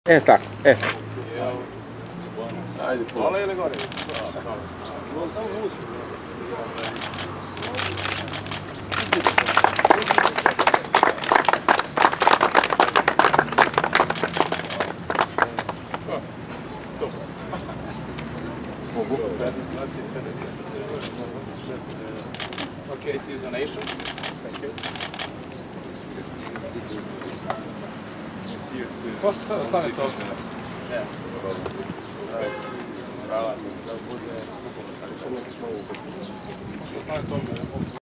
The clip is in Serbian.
Tako, Ajde, hvala ili gore? Okay, this is donation. Thank you. Možete sada stanete ovdje? Ne. Hvala. Možete stanete ovdje.